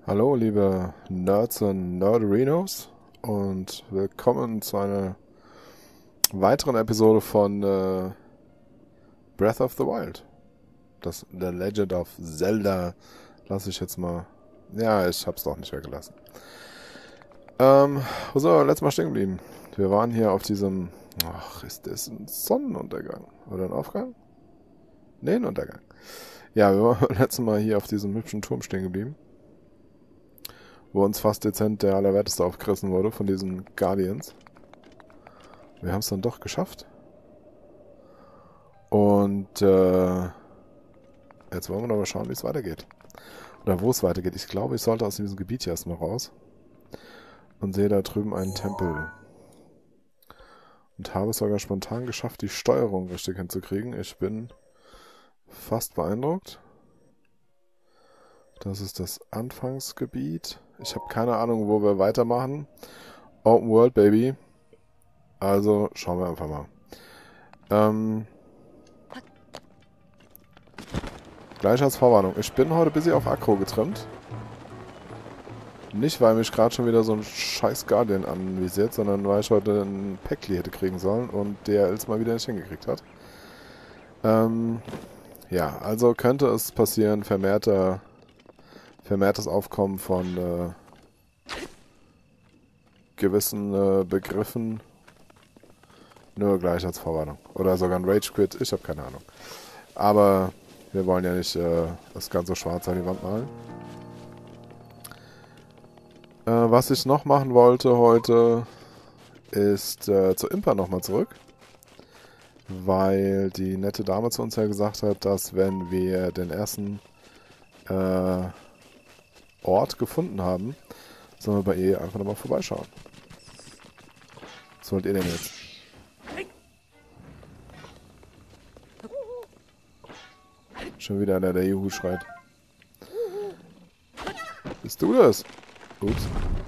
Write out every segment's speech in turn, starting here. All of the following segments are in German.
Hallo liebe Nerds und Nerderinos und willkommen zu einer weiteren Episode von Breath of the Wild. Das The Legend of Zelda lasse ich jetzt mal... Ja, ich hab's doch nicht weggelassen. Wo sind wir letztes Mal stehen geblieben? Wir waren hier auf diesem... Ach, ist das ein Sonnenuntergang? Oder ein Aufgang? Nee, ein Untergang. Ja, wir waren letztes Mal hier auf diesem hübschen Turm stehen geblieben, wo uns fast dezent der Allerwerteste aufgerissen wurde von diesen Guardians. Wir haben es dann doch geschafft. Und jetzt wollen wir aber schauen, wie es weitergeht. Oder wo es weitergeht. Ich glaube, ich sollte aus diesem Gebiet hier erstmal raus. Und sehe da drüben einen Tempel. Und habe es sogar spontan geschafft, die Steuerung richtig hinzukriegen. Ich bin fast beeindruckt. Das ist das Anfangsgebiet. Ich habe keine Ahnung, wo wir weitermachen. Open World, Baby. Also schauen wir einfach mal. Gleich als Vorwarnung. Ich bin heute ein bisschen auf Aggro getrimmt. Nicht, weil mich gerade schon wieder so ein scheiß Guardian anvisiert, sondern weil ich heute einen Päckli hätte kriegen sollen und der es mal wieder nicht hingekriegt hat. Ja, also könnte es passieren, vermehrtes Aufkommen von gewissen Begriffen. Nur gleich als Vorwarnung. Oder sogar ein Rage Quit, ich habe keine Ahnung. Aber wir wollen ja nicht das Ganze schwarz an die Wand malen. Was ich noch machen wollte heute, ist zur Impa nochmal zurück. Weil die nette Dame zu uns ja gesagt hat, dass wenn wir den ersten Ort gefunden haben, sollen wir bei ihr einfach nochmal vorbeischauen. Was wollt ihr denn jetzt? Schon wieder einer, der Juhu schreit. Bist du das? Ups.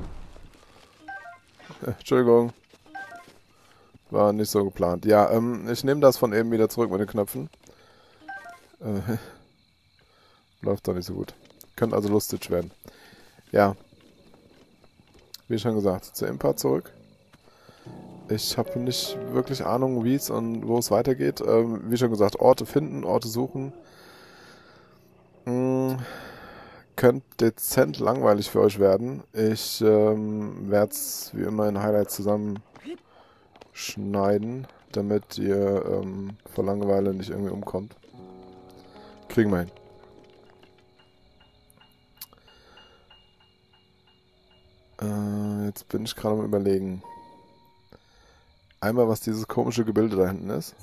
Entschuldigung. War nicht so geplant. Ja, ich nehme das von eben wieder zurück mit den Knöpfen. Läuft doch nicht so gut. Könnte also lustig werden. Ja. Wie schon gesagt, zur Impa zurück. Ich habe nicht wirklich Ahnung, wie es und wo es weitergeht. Wie schon gesagt, Orte finden, Orte suchen. Könnte dezent langweilig für euch werden. Ich werde es wie immer in Highlights zusammenschneiden, damit ihr vor Langeweile nicht irgendwie umkommt. Kriegen wir hin. Jetzt bin ich gerade am Überlegen. Einmal, was dieses komische Gebilde da hinten ist.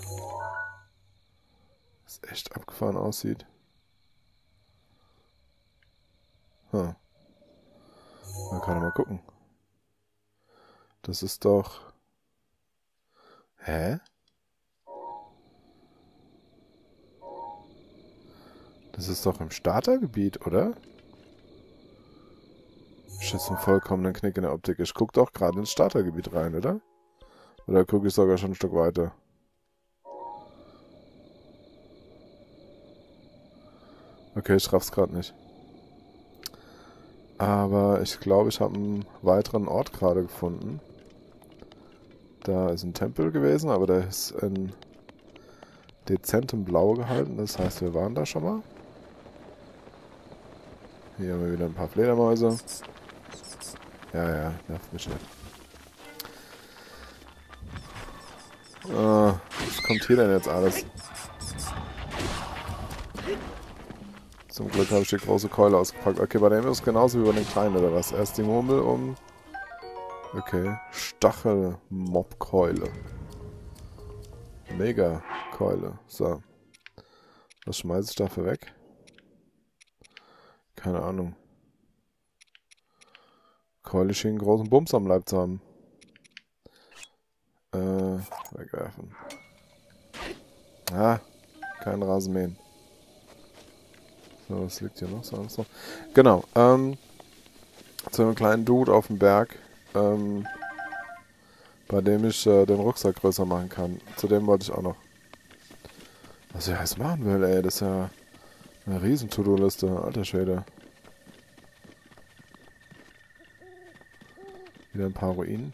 Das echt abgefahren aussieht. Man kann mal gucken. Das ist doch... Hä? Das ist doch im Startergebiet, oder? Ich schätze einen vollkommenen Knick in der Optik. Ich gucke doch gerade ins Startergebiet rein, oder? Oder gucke ich sogar schon ein Stück weiter? Okay, ich raff's gerade nicht. Aber ich glaube, ich habe einen weiteren Ort gerade gefunden. Da ist ein Tempel gewesen, aber der ist in dezentem Blau gehalten. Das heißt, wir waren da schon mal. Hier haben wir wieder ein paar Fledermäuse. Ja, nervt mich nicht. Was kommt hier denn jetzt alles? Zum Glück habe ich die große Keule ausgepackt. Okay, bei dem ist es genauso wie bei den kleinen, oder was? Erst die Murmel um... Okay. Stachel-Mob-Keule. Mega-Keule. So. Was schmeiße ich dafür weg? Keine Ahnung. Keule schien einen großen Bums am Leib zu haben. Wegwerfen. Kein Rasenmähen. So, was liegt hier noch? Sonst noch? Genau, zu einem kleinen Dude auf dem Berg, bei dem ich den Rucksack größer machen kann. Zu dem wollte ich auch noch. Was ich heiß machen will, ey, das ist ja eine riesen To-Do-Liste, alter Schwede. Wieder ein paar Ruinen.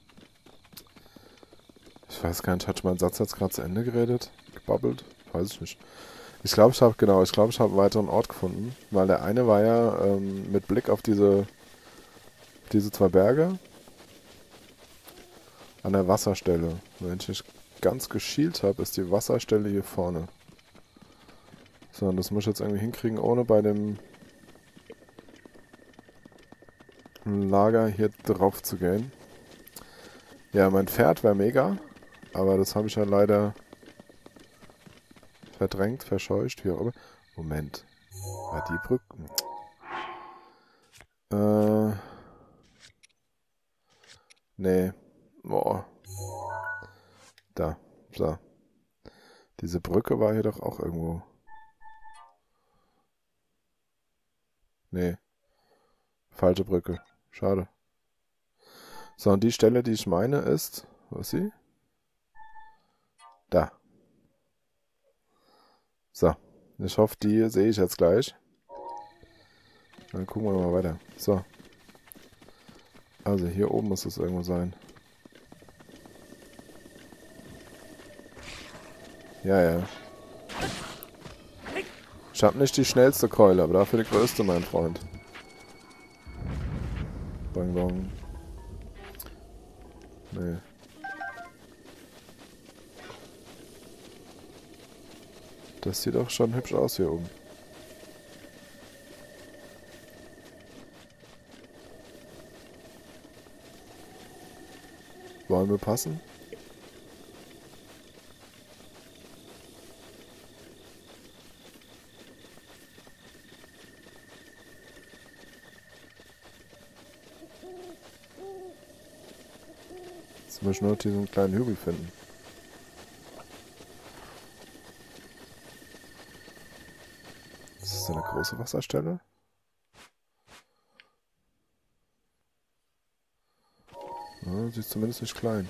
Ich weiß gar nicht, hat mein Satz jetzt gerade zu Ende geredet? Gebabbelt? Weiß ich nicht. Ich glaube, ich habe einen weiteren Ort gefunden. Weil der eine war ja mit Blick auf diese zwei Berge an der Wasserstelle. Und wenn ich nicht ganz geschielt habe, ist die Wasserstelle hier vorne. So, und das muss ich jetzt irgendwie hinkriegen, ohne bei dem Lager hier drauf zu gehen. Ja, mein Pferd wäre mega, aber das habe ich ja leider verdrängt, verscheucht, wie auch immer. Moment. War die Brücke? Nee. Boah. Da. So. Diese Brücke war hier doch auch irgendwo. Nee. Falsche Brücke. Schade. So, und die Stelle, die ich meine, ist... Wo ist sie? Da. So. Ich hoffe, die sehe ich jetzt gleich. Dann gucken wir mal weiter. So. Also hier oben muss es irgendwo sein. Ja, ja. Ich habe nicht die schnellste Keule, aber dafür die größte, mein Freund. Bang, bang. Nee. Das sieht auch schon hübsch aus hier oben. Wollen wir passen? Jetzt muss ich nur diesen kleinen Hügel finden. Ist das eine große Wasserstelle? Ja, sie ist zumindest nicht klein.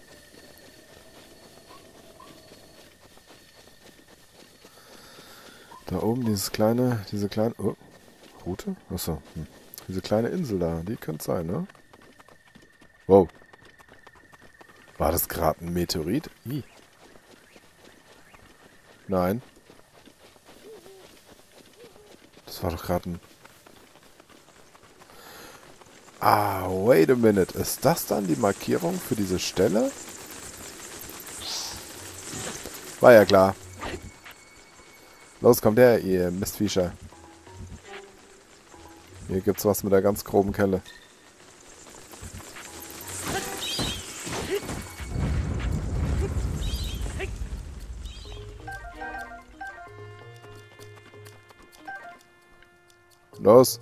Da oben diese kleine... Oh, Route? Achso. Diese kleine Insel da, die könnte sein, ne? Wow. War das gerade ein Meteorit? Ih. Nein. Das war doch gerade ein... Ah, wait a minute. Ist das dann die Markierung für diese Stelle? War ja klar. Los, kommt her, ihr Mistviecher. Hier gibt's was mit der ganz groben Kelle. Los.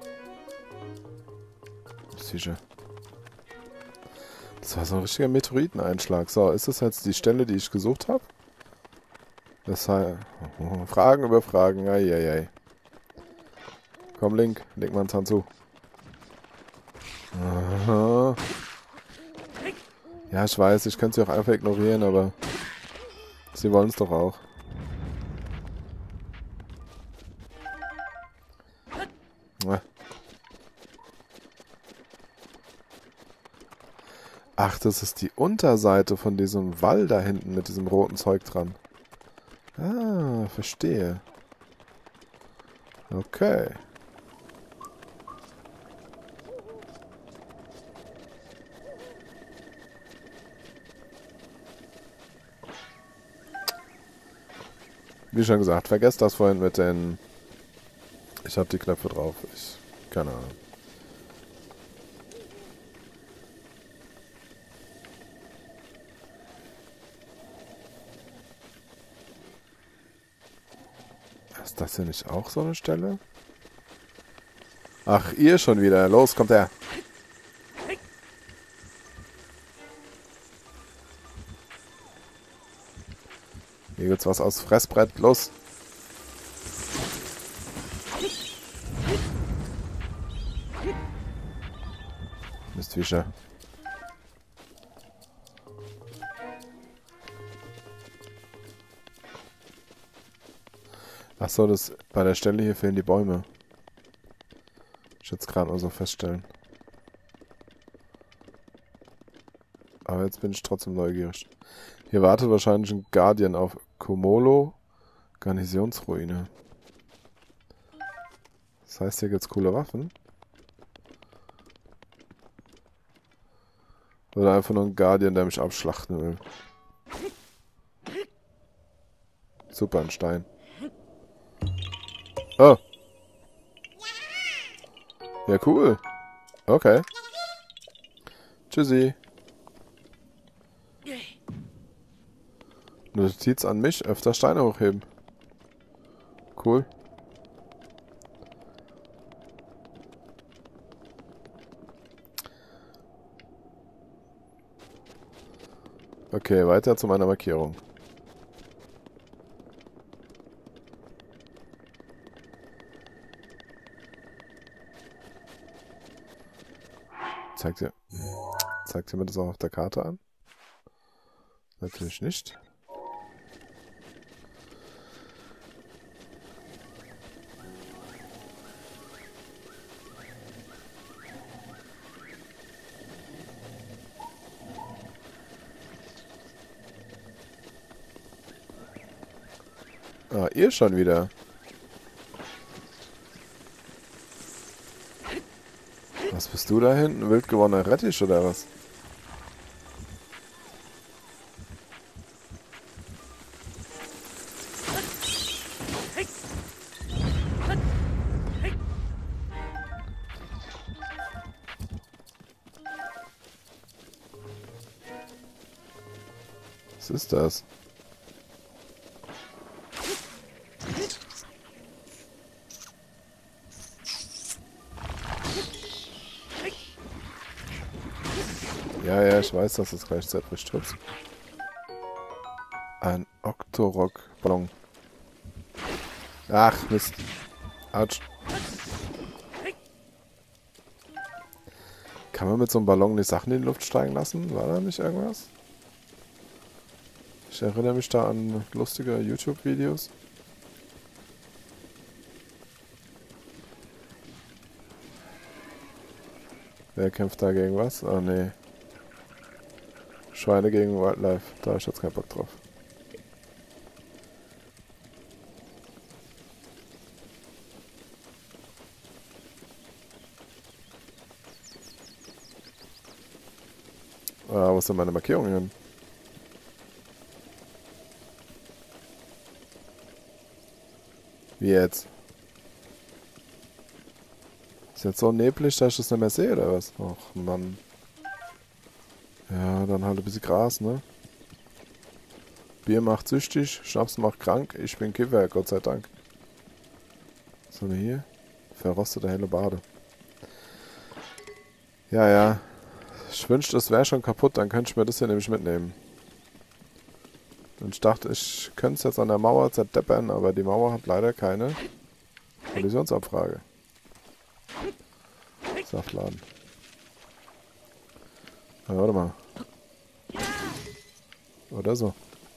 Mistviecher. Das war so ein richtiger Meteoriteneinschlag. So, ist das jetzt die Stelle, die ich gesucht habe? Das heißt... Fragen über Fragen. Eieiei. Komm, Link. Leg mal einen Zahn zu. Aha. Ja, ich weiß. Ich könnte sie auch einfach ignorieren, aber... Sie wollen es doch auch. Ach, das ist die Unterseite von diesem Wall da hinten mit diesem roten Zeug dran. Ah, verstehe. Okay. Wie schon gesagt, vergesst das vorhin mit den... Ich habe die Knöpfe drauf. Keine Ahnung. Ist das hier nicht auch so eine Stelle? Ach, ihr schon wieder. Los, kommt her. Hier gibt's was aus Fressbrett. Los. Mistviecher. Achso, bei der Stelle hier fehlen die Bäume. Ich jetzt gerade mal so feststellen. Aber jetzt bin ich trotzdem neugierig. Hier wartet wahrscheinlich ein Guardian auf Komolo. Garnisonsruine. Das heißt, hier gibt's coole Waffen. Oder einfach nur ein Guardian, der mich abschlachten will. Super, ein Stein. Oh. Ja, cool. Okay. Tschüssi. Notiz an mich, öfter Steine hochheben. Cool. Okay, weiter zu meiner Markierung. Zeigt ihr mir das auch auf der Karte an? Natürlich nicht. Ah, ihr schon wieder. Was bist du da hinten? Wild gewordener Rettich oder was? Was ist das? Ja, ich weiß, dass es gleich zerbricht tritt. Ein Octorok-Ballon. Ach, Mist. Autsch. Kann man mit so einem Ballon die Sachen in die Luft steigen lassen? War da nicht irgendwas? Ich erinnere mich da an lustige YouTube-Videos. Wer kämpft da gegen was? Oh nee. Schweine gegen Wildlife. Da habe ich jetzt keinen Bock drauf. Ah, wo ist denn meine Markierung hin? Wie jetzt? Ist jetzt so neblig, dass ich das nicht mehr sehe, oder was? Och, Mann. Ja, dann halt ein bisschen Gras, ne? Bier macht süchtig, Schnaps macht krank. Ich bin Kiffer, Gott sei Dank. Was haben wir hier? Verrostete helle Bade. Ja, ja. Ich wünschte, es wäre schon kaputt, dann könnte ich mir das hier nämlich mitnehmen. Und ich dachte, ich könnte es jetzt an der Mauer zerdeppern, aber die Mauer hat leider keine Kollisionsabfrage. Saftladen. Ja, warte mal. Oder so.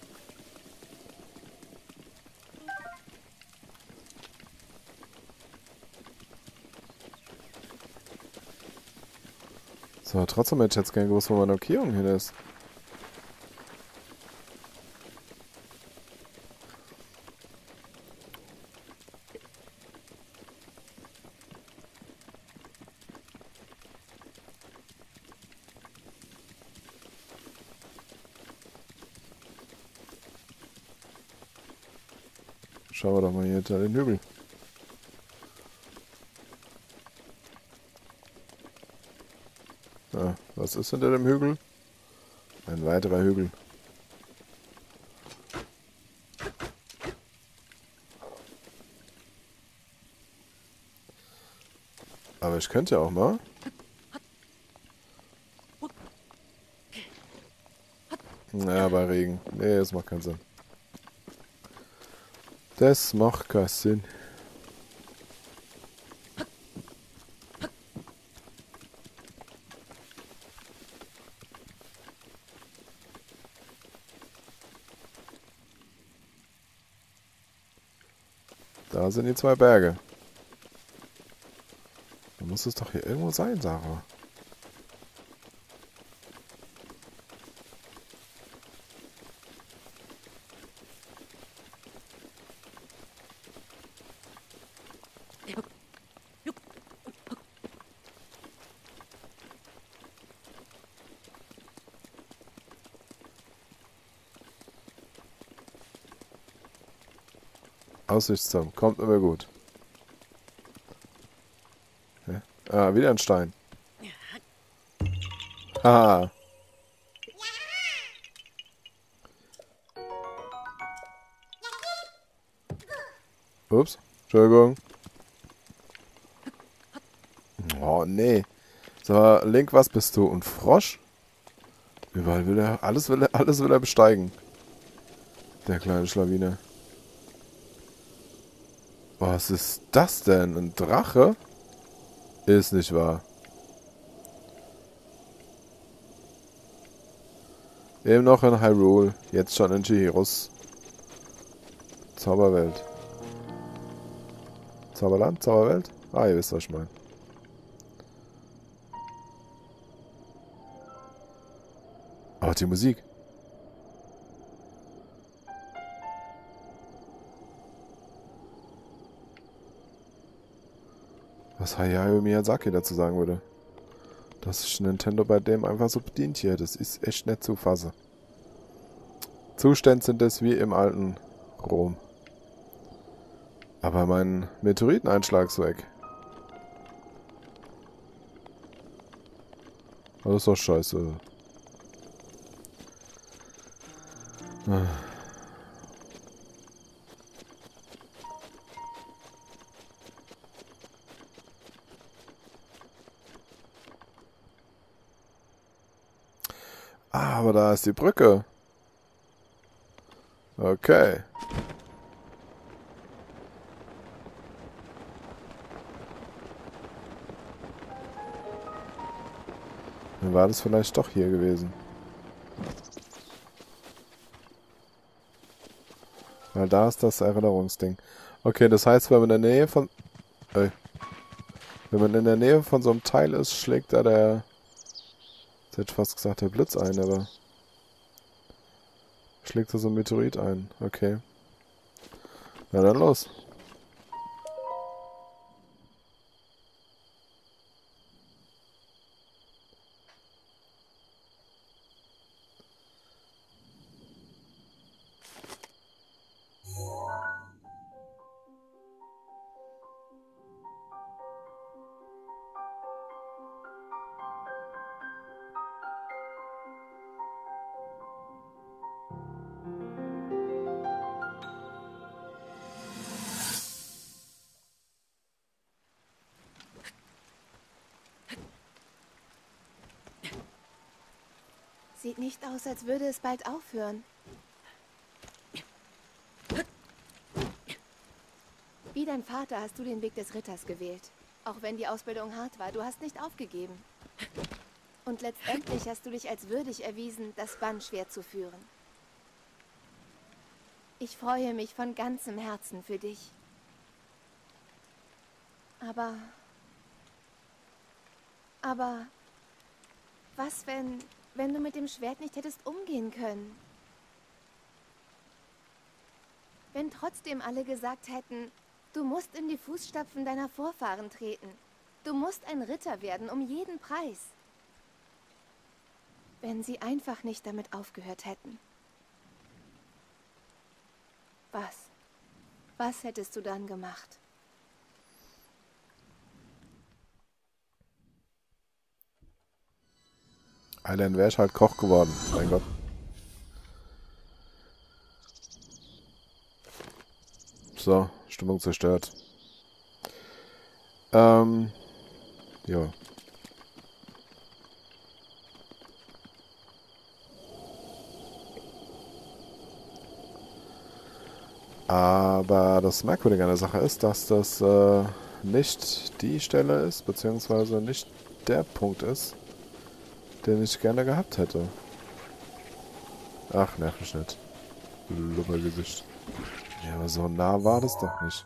So, trotzdem hätte ich jetzt gerne gewusst, wo meine Markierung hin ist. Schauen wir doch mal hier hinter den Hügel. Ja, was ist hinter dem Hügel? Ein weiterer Hügel. Aber ich könnte ja auch mal. Naja, bei Regen. Nee, das macht keinen Sinn. Das macht keinen Sinn. Da sind die zwei Berge. Da muss es doch hier irgendwo sein, Sarah. Aussichtsturm. Kommt immer gut. Ja. Ah, wieder ein Stein. Haha. Ups. Entschuldigung. Oh, nee. So, Link, was bist du? Ein Frosch? Überall alles will er besteigen. Der kleine Schlawiner. Was ist das denn? Ein Drache? Ist nicht wahr. Eben noch in Hyrule. Jetzt schon in Chihiros Zauberwelt. Zauberland? Zauberwelt? Ah, ihr wisst, was ich meine. Oh, die Musik. Was Hayao Miyazaki dazu sagen würde. Dass sich Nintendo bei dem einfach so bedient hier. Das ist echt nicht zu fassen. Zustände sind es wie im alten Rom. Aber mein Meteoriteneinschlag ist weg. Das ist doch scheiße. Ah, aber da ist die Brücke. Okay. Dann war das vielleicht doch hier gewesen. Weil da ist das Erinnerungsding. Okay, das heißt, wenn man in der Nähe von... wenn man in der Nähe von so einem Teil ist, schlägt da der... Ich hätte fast gesagt, der Blitz ein, aber... Schlägt da so ein Meteorit ein. Okay. Na dann los. Sieht nicht aus, als würde es bald aufhören. Wie dein Vater hast du den Weg des Ritters gewählt. Auch wenn die Ausbildung hart war, du hast nicht aufgegeben. Und letztendlich hast du dich als würdig erwiesen, das Bannschwert zu führen. Ich freue mich von ganzem Herzen für dich. Aber was, wenn du mit dem Schwert nicht hättest umgehen können? Wenn trotzdem alle gesagt hätten, du musst in die Fußstapfen deiner Vorfahren treten. Du musst ein Ritter werden, um jeden Preis. Wenn sie einfach nicht damit aufgehört hätten. Was hättest du dann gemacht? Alter, wäre ich halt Koch geworden. Mein Gott. So, Stimmung zerstört. Ja. Aber das Merkwürdige an der Sache ist, dass das nicht die Stelle ist, beziehungsweise nicht der Punkt ist, den ich gerne gehabt hätte. Ach, nerv mich nicht. Luppergesicht. Ja, aber so nah war das doch nicht.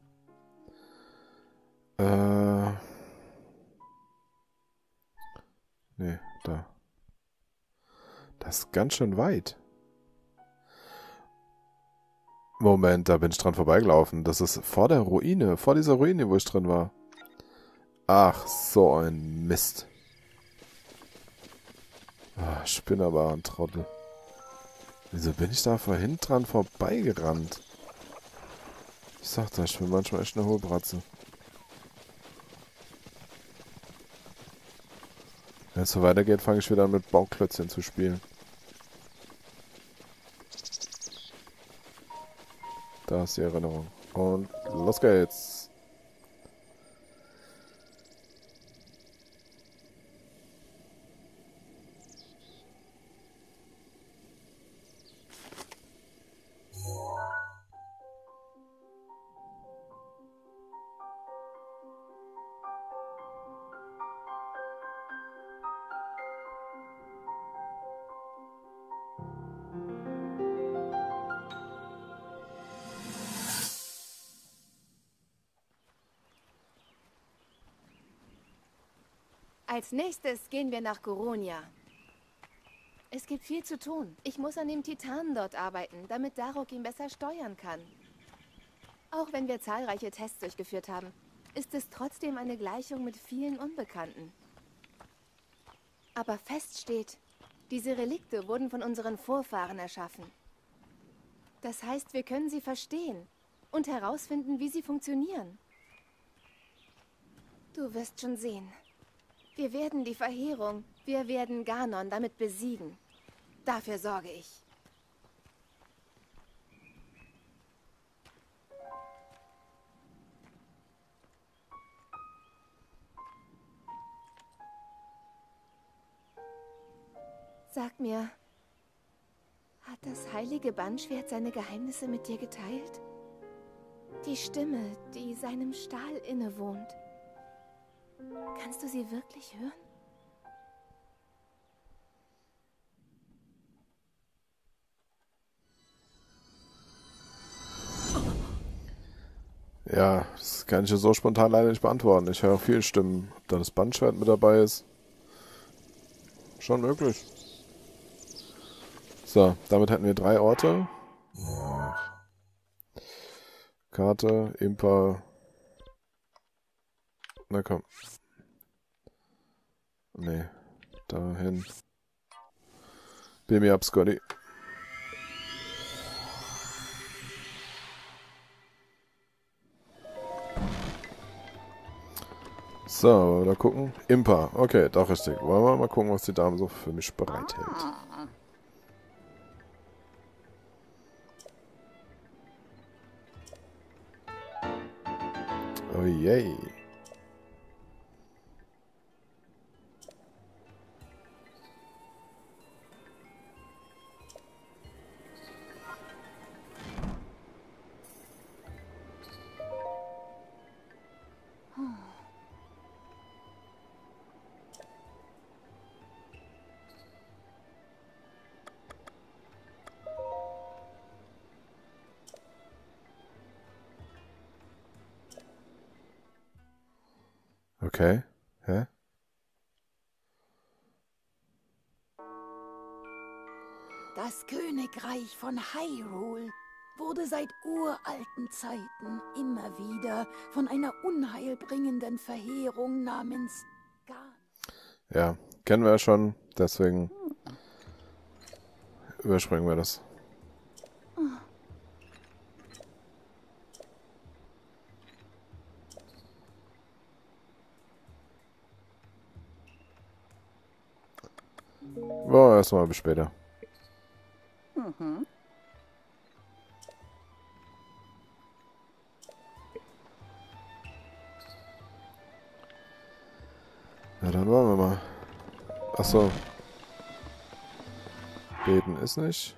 Nee, da. Das ist ganz schön weit. Moment, da bin ich dran vorbeigelaufen. Das ist vor der Ruine, vor dieser Ruine, wo ich drin war. Ach, so ein Mist. Ah, ich bin aber ein Trottel. Wieso bin ich da vorhin dran vorbeigerannt? Ich sag das, ich bin manchmal echt eine hohe Bratze. Wenn es so weitergeht, fange ich wieder an mit Bauklötzchen zu spielen. Da ist die Erinnerung. Und los geht's. Als nächstes gehen wir nach Goronia. Es gibt viel zu tun. Ich muss an dem Titanen dort arbeiten, damit Darok ihn besser steuern kann. Auch wenn wir zahlreiche Tests durchgeführt haben, ist es trotzdem eine Gleichung mit vielen Unbekannten. Aber fest steht, diese Relikte wurden von unseren Vorfahren erschaffen. Das heißt, wir können sie verstehen und herausfinden, wie sie funktionieren. Du wirst schon sehen. Wir werden die Verheerung, wir werden Ganon damit besiegen. Dafür sorge ich. Sag mir, hat das heilige Bannschwert seine Geheimnisse mit dir geteilt? Die Stimme, die seinem Stahl innewohnt. Kannst du sie wirklich hören? Ja, das kann ich ja so spontan leider nicht beantworten. Ich höre auch viele Stimmen. Ob da das Bandschwert mit dabei ist? Schon möglich. So, damit hätten wir 3 Orte. Karte, Impa. Na komm. Nee, dahin. Beam me up, Scotty. So, wollen wir da gucken? Impa, okay, doch richtig. Wollen wir mal gucken, was die Dame so für mich bereithält. Oh je. Okay. Hä? Das Königreich von Hyrule wurde seit uralten Zeiten immer wieder von einer unheilbringenden Verheerung namens Ganon. Ja, kennen wir ja schon, deswegen überspringen wir das. Boah, erstmal bis später. Na dann wollen wir mal. Achso. Beten ist nicht.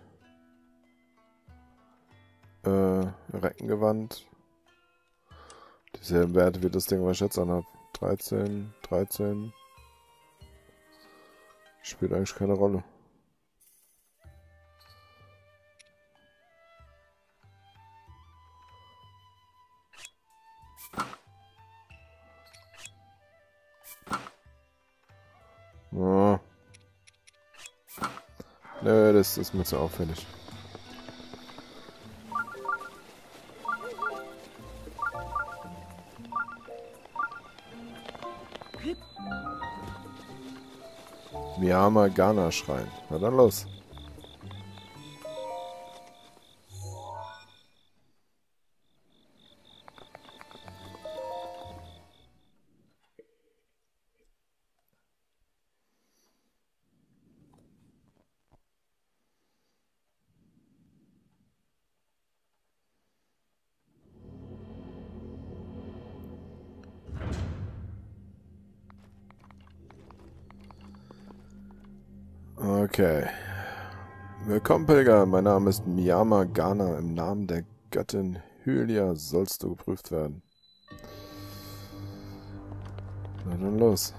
Reckengewand. Dieselben Werte wie das Ding, was ich jetzt anhab. 13, 13. Spielt eigentlich keine Rolle. Oh. Nö, das ist mir zu auffällig. Miyama Ghana Schrein. Na dann los. Okay. Willkommen, Pilger. Mein Name ist Miyama Gana. Im Namen der Göttin Hylia sollst du geprüft werden. Na dann los.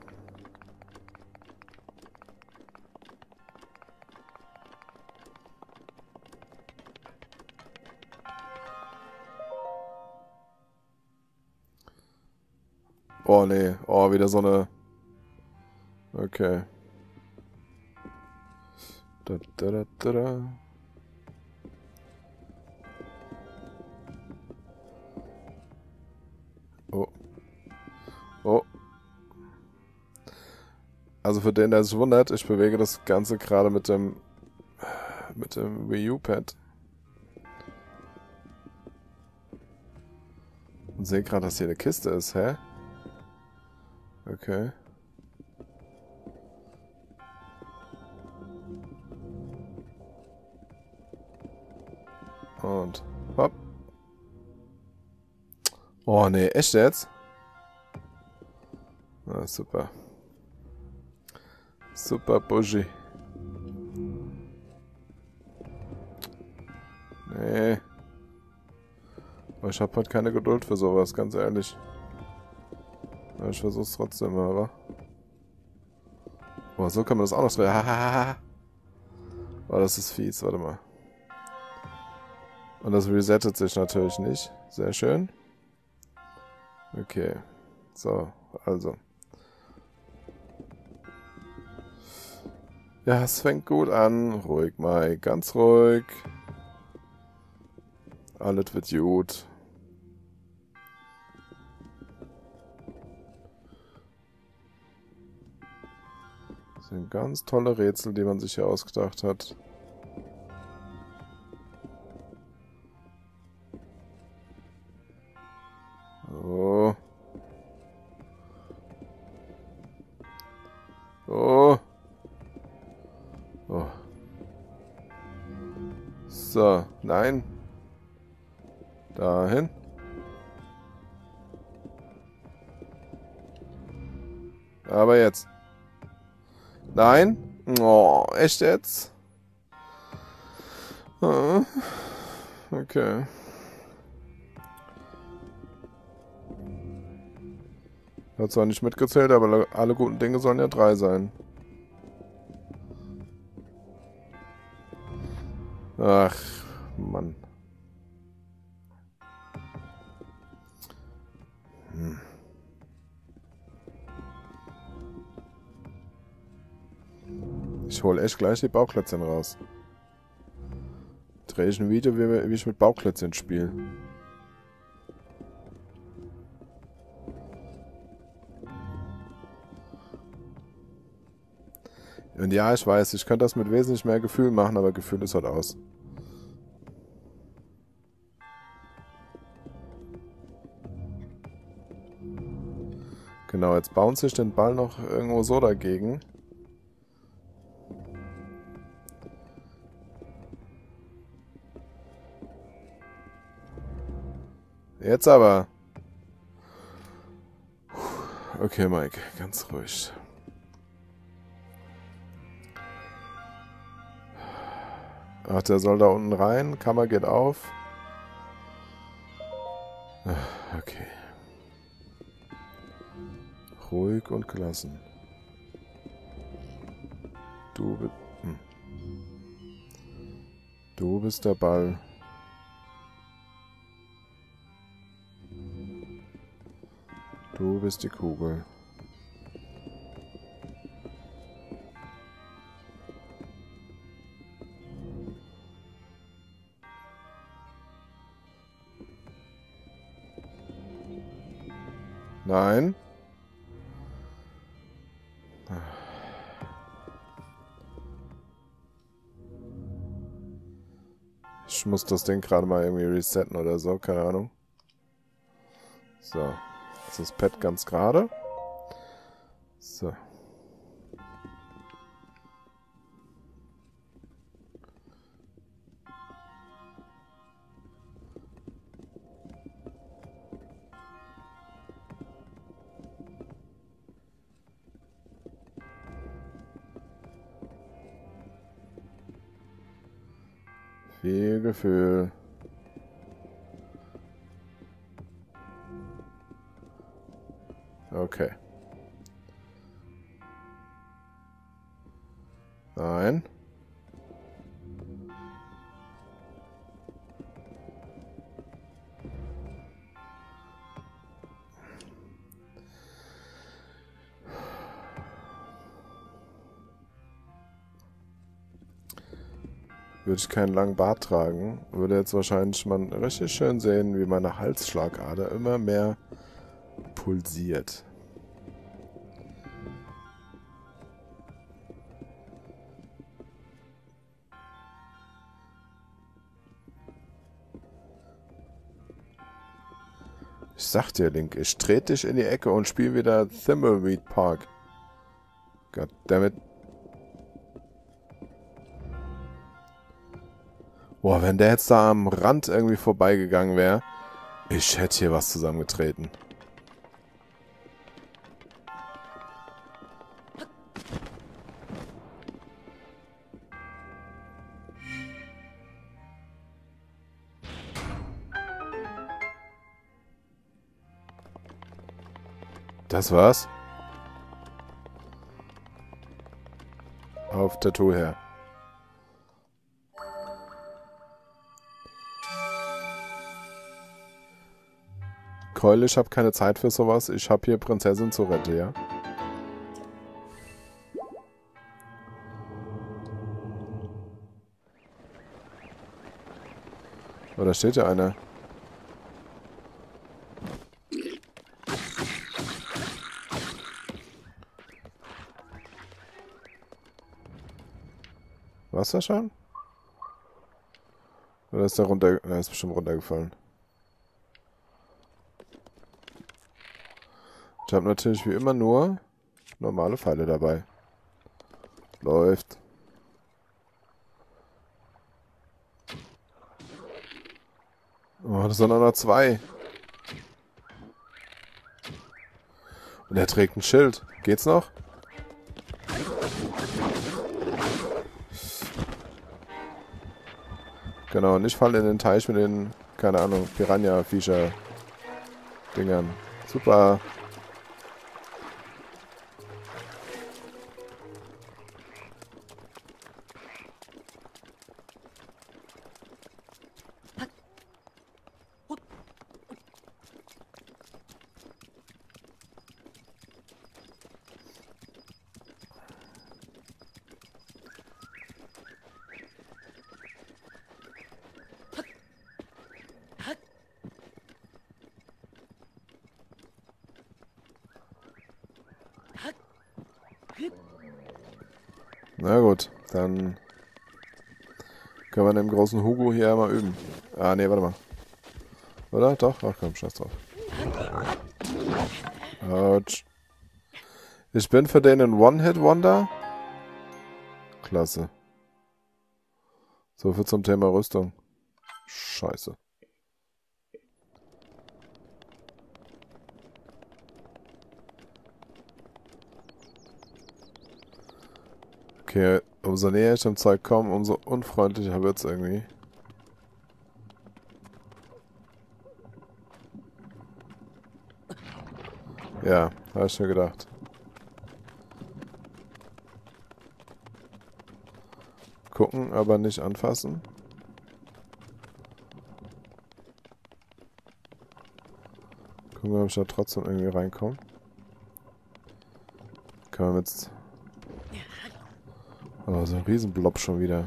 Oh nee. Oh, wieder so eine... Okay. Da, da, da, da, da. Oh. Oh. Also für den, der sich wundert, ich bewege das Ganze gerade mit dem Wii U-Pad. Und sehe gerade, dass hier eine Kiste ist, hä? Okay. Und hopp. Oh nee, echt jetzt? Ah, super. Super Buschi. Nee. Aber ich habe heute keine Geduld für sowas, ganz ehrlich. Aber ich versuch's trotzdem, aber. Oh, so kann man das auch noch drehen. Hahaha. Oh, das ist fies, warte mal. Und das resettet sich natürlich nicht. Sehr schön. Okay. So, also. Ja, es fängt gut an. Ruhig, Mike. Ganz ruhig. Alles wird gut. Das sind ganz tolle Rätsel, die man sich hier ausgedacht hat. Oh. Oh. Oh. So, nein. Dahin. Aber jetzt. Nein. Oh, echt jetzt? Ah. Okay. Hat zwar nicht mitgezählt, aber alle guten Dinge sollen ja 3 sein. Ach, Mann. Ich hole echt gleich die Bauklötzchen raus. Drehe ich ein Video, wie ich mit Bauklötzchen spiele. Und ja, ich weiß, ich könnte das mit wesentlich mehr Gefühl machen, aber Gefühl ist halt aus. Genau, jetzt bounce ich den Ball noch irgendwo so dagegen. Jetzt aber. Okay, Mike, ganz ruhig. Ach, der soll da unten rein. Kammer geht auf. Okay. Ruhig und gelassen. Du bist der Ball. Du bist die Kugel. Nein. Ich muss das Ding gerade mal irgendwie resetten oder so, keine Ahnung. So. Jetzt ist das Pad ganz gerade. So. Viel Gefühl. Okay. Nein. Würde ich keinen langen Bart tragen, würde jetzt wahrscheinlich man richtig schön sehen, wie meine Halsschlagader immer mehr pulsiert. Ich sag dir, Link, ich trete dich in die Ecke und spiele wieder Thimbleweed Park. Goddammit. Boah, wenn der jetzt da am Rand irgendwie vorbeigegangen wäre, ich hätte hier was zusammengetreten. Das war's? Auf Tattoo her. Keule, ich habe keine Zeit für sowas. Ich habe hier Prinzessin zur Rente, ja? Oh, da steht ja einer. War's da schon? Oder ist der runter... Er ist bestimmt runtergefallen. Ich habe natürlich wie immer nur normale Pfeile dabei. Läuft. Oh, das sind auch noch 2. Und er trägt ein Schild. Geht's noch? Genau, und ich falle in den Teich mit den, keine Ahnung, Piranha-Viecher-Dingern. Super. Na gut, dann können wir den großen Hugo hier mal üben. Ah, nee, warte mal. Oder? Doch? Ach komm, scheiß drauf. Autsch. Ich bin für den ein One-Hit-Wonder. Klasse. So viel zum Thema Rüstung. Scheiße. Okay, umso näher ich dem Zeug komme, umso unfreundlicher wird es irgendwie. Ja, habe ich mir gedacht. Gucken, aber nicht anfassen. Gucken, ob ich da trotzdem irgendwie reinkomme. Können wir jetzt... Oh, so ein Riesenblob schon wieder.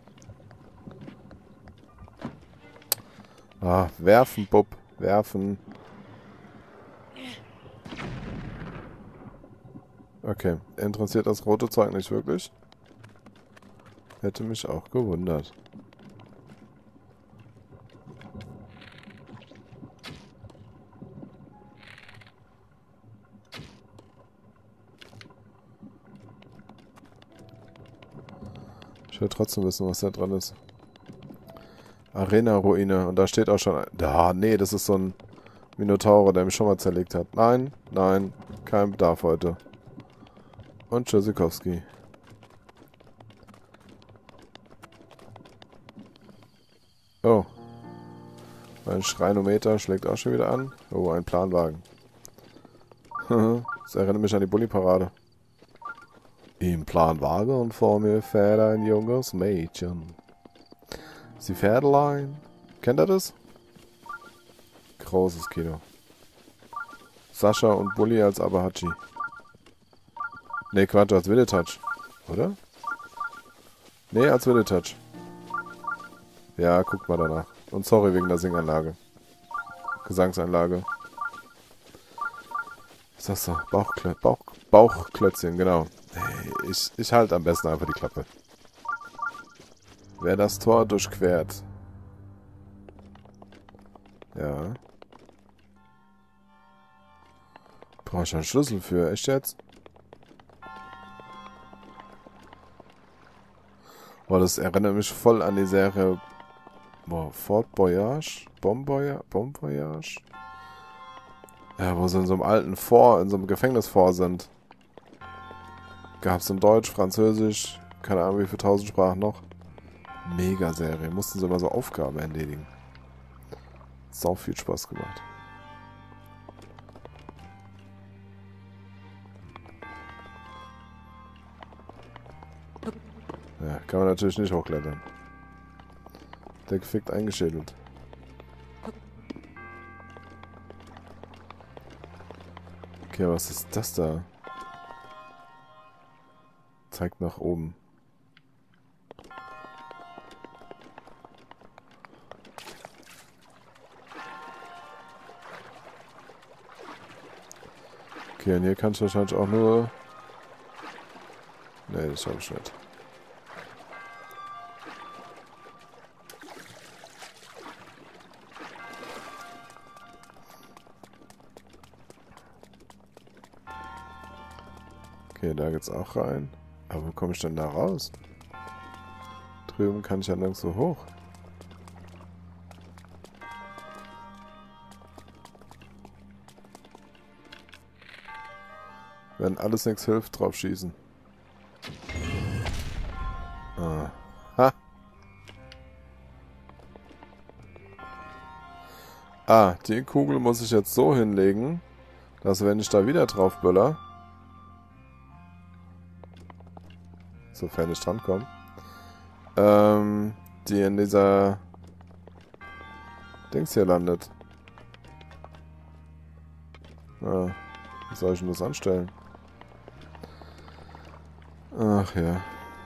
Ah, werfen, Bub. Werfen. Okay, interessiert das rote Zeug nicht wirklich? Hätte mich auch gewundert. Ich will trotzdem wissen, was da dran ist. Arena-Ruine. Und da steht auch schon... Ah, nee, das ist so ein Minotaur, der mich schon mal zerlegt hat. Nein, nein, kein Bedarf heute. Und Tschüssikowski. Oh. Mein Schreinometer schlägt auch schon wieder an. Oh, ein Planwagen. Das erinnert mich an die Bulli-Parade. Im Planwagen vor mir fährt ein junges Mädchen. Sie Pferdelein. Kennt ihr das? Großes Kino. Sascha und Bulli als Abahachi. Ne, Quatsch, als Willitouch. Oder? Ne, als Willitouch. Ja, guckt mal danach. Und sorry wegen der Singanlage. Gesangsanlage. Was ist das so? Bauchklötzchen, genau. Hey, ich halte am besten einfach die Klappe. Wer das Tor durchquert. Ja. Brauche ich einen Schlüssel für? Echt jetzt? Boah, das erinnert mich voll an die Serie Fort Boyage? Bon Voyage? Ja, wo sie in so einem alten Fort, in so einem Gefängnisfort sind. Gab's in Deutsch, Französisch, keine Ahnung wie viele 1000 Sprachen noch. Mega-Serie. Mussten sie immer so Aufgaben erledigen. Sau viel Spaß gemacht. Ja, kann man natürlich nicht hochklettern. Der gefickt eingeschädelt. Okay, was ist das da? Zeigt nach oben. Okay, und hier kann ich wahrscheinlich auch nur... Nee, das schaffe ich nicht. Okay, da geht's auch rein. Aber wo komme ich denn da raus? Drüben kann ich ja nirgends so hoch. Wenn alles nichts hilft, drauf schießen. Aha. Ah, die Kugel muss ich jetzt so hinlegen, dass wenn ich da wieder drauf böller, sofern ich drankomme, die in dieser Dings hier landet. Ah, wie soll ich denn das anstellen? Ach ja.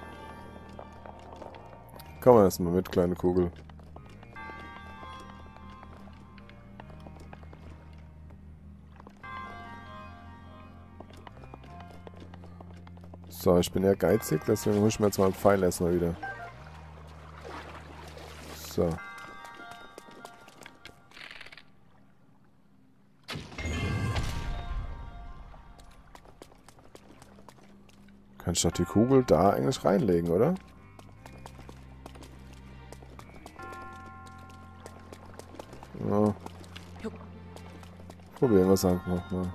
Komm mal erstmal mit, kleine Kugel. So, ich bin ja geizig, deswegen hole ich mir jetzt mal einen Pfeil erstmal wieder. So. Kann ich doch die Kugel da eigentlich reinlegen, oder? Ja. Probieren wir es einfach mal.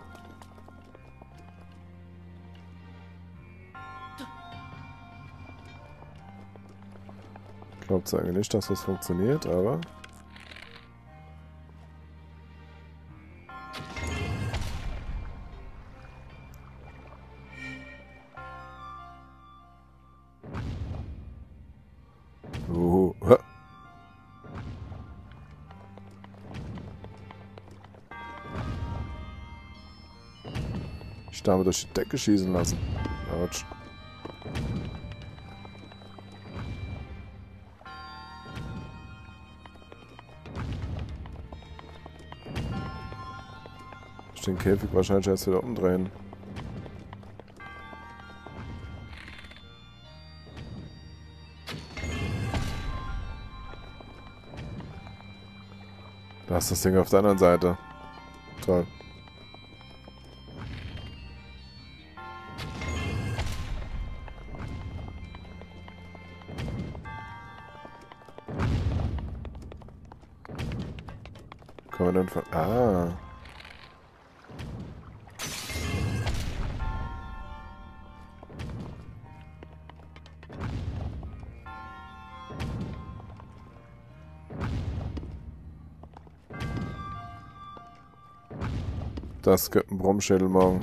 Ich glaube zwar eigentlich nicht, dass das funktioniert, aber... Ha. Ich darf durch die Decke schießen lassen. Autsch. Ich den Käfig wahrscheinlich erst wieder umdrehen. Da ist das Ding auf der anderen Seite. Toll. Kann man dann von... Ah. Das gibt einen Brummschädel morgen.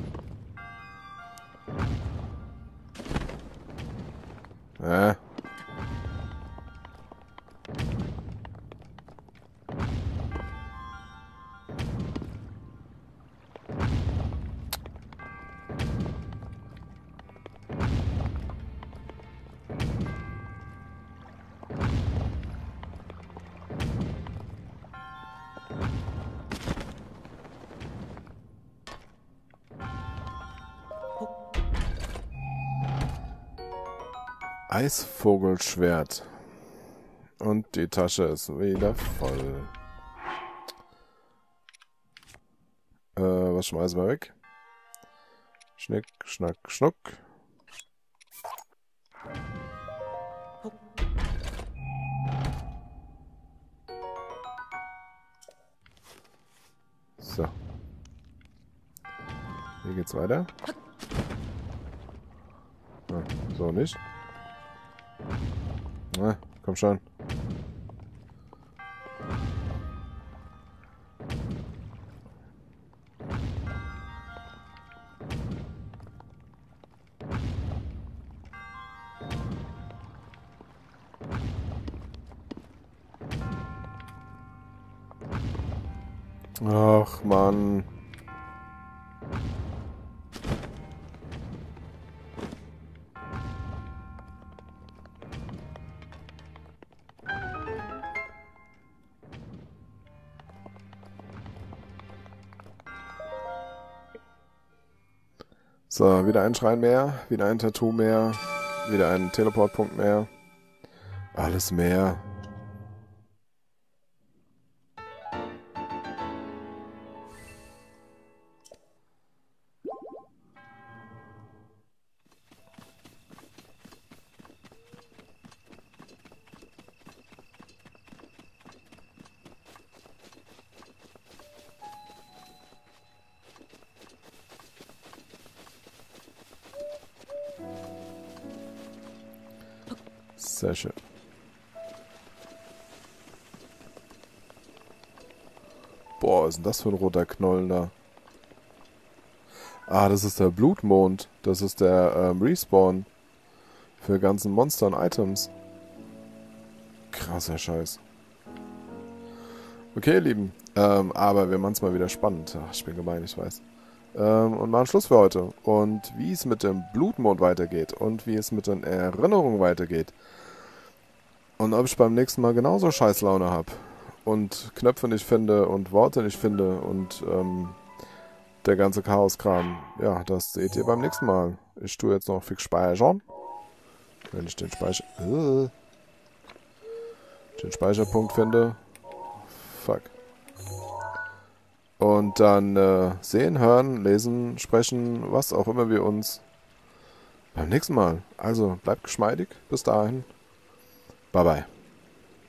Eisvogelschwert. Und die Tasche ist wieder voll. Was schmeißen wir weg? Schnick, schnack, schnuck. So. Hier geht's weiter. Ah, so nicht. Na, komm schon. Ach, Mann. So, wieder ein Schrein mehr, wieder ein Tattoo mehr, wieder ein Teleportpunkt mehr. Alles mehr. Sehr schön. Boah, was ist denn das für ein roter Knollen da? Ah, das ist der Blutmond. Das ist der Respawn für ganzen Monster und Items. Krasser Scheiß. Okay, ihr Lieben. Aber wir machen es mal wieder spannend. Ach, ich bin gemein, ich weiß. Und machen Schluss für heute. Und wie es mit dem Blutmond weitergeht und wie es mit den Erinnerungen weitergeht. Und ob ich beim nächsten Mal genauso Scheißlaune habe und Knöpfe nicht finde und Worte nicht finde und der ganze Chaoskram, ja, das seht ihr beim nächsten Mal. Ich tue jetzt noch fix speichern. Wenn ich den Speicherpunkt finde. Fuck. Und dann sehen, hören, lesen, sprechen, was auch immer wir uns beim nächsten Mal. Also bleibt geschmeidig. Bis dahin. Bye bye.